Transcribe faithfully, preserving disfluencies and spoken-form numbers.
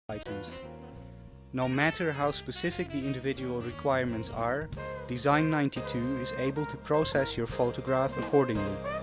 items. No matter how specific the individual requirements are, Design ninety-two is able to process your photograph accordingly.